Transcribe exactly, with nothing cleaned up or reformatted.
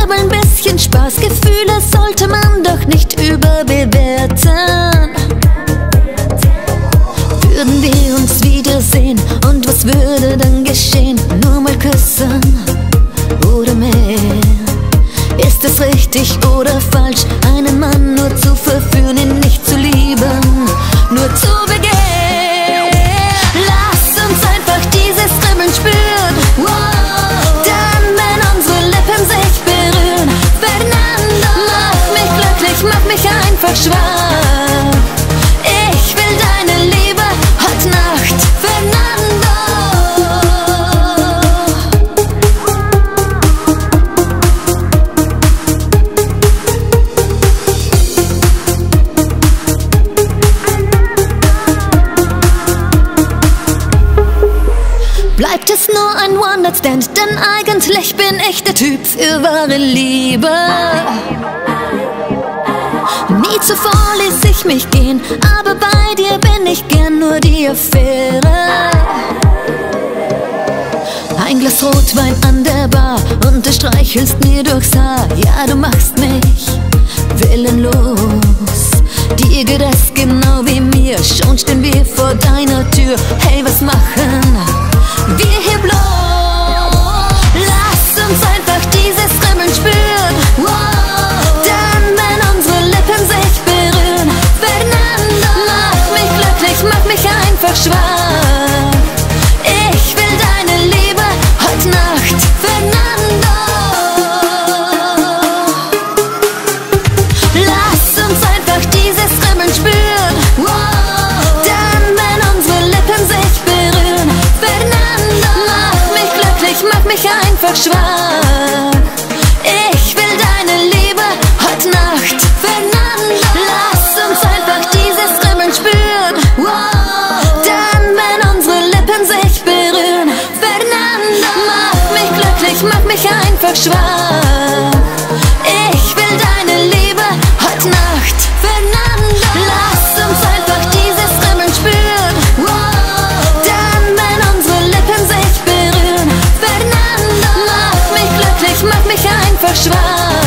Kribbeln, bisschen Spaß. Gefühle sollte man doch nicht überbewerten. Würden wir uns wiedersehen und was würde dann geschehen? Nur mal küssen oder mehr? Ist es richtig oder falsch, einen Mann nur zu verführen, ihn nicht zu lieben, nur zu begehren? Lass uns einfach dieses Kribbeln spüren, wow. Dann, wenn unsere Lippen sich berühren, Fernando, mach mich glücklich, mach mich einfach schwach. Ich will deine Liebe heute Nacht, Fernando. Bleibt es nur ein One-Night-Stand, denn eigentlich bin ich der Typ für wahre Liebe. Nie zuvor ließ ich mich gehen, aber bei dir bin ich gern nur die Affäre. Ein Glas Rotwein an der Bar und du streichelst mir durchs Haar. Ja, du machst mich willenlos. Dir geht es genau wie mir, schon stehen wir vor deiner Tür. Hey, was machen wir hier bloß? Lass uns einfach dieses Kribbeln spüren, wow. Dann, wenn unsere Lippen sich berühren, Fernando, mach mich glücklich, mach mich einfach schwach. Ich will deine Liebe heute Nacht, Fernando. Lass uns einfach dieses Kribbeln spüren, wow. Dann, wenn unsere Lippen sich berühren, Fernando, mach mich glücklich, mach mich einfach schwach. Ich will deine Liebe heute Nacht, Fernando. Lass uns einfach dieses Kribbeln spüren, wow. Dann, wenn unsere Lippen sich berühren, Fernando, mach mich glücklich, mach mich einfach schwach. Ich will deine Liebe heute Nacht, Fernando. Lass uns einfach dieses Kribbeln spüren, wow. Dann, wenn unsere Lippen sich berühren, Fernando, mach mich glücklich, mach mich einfach schwach.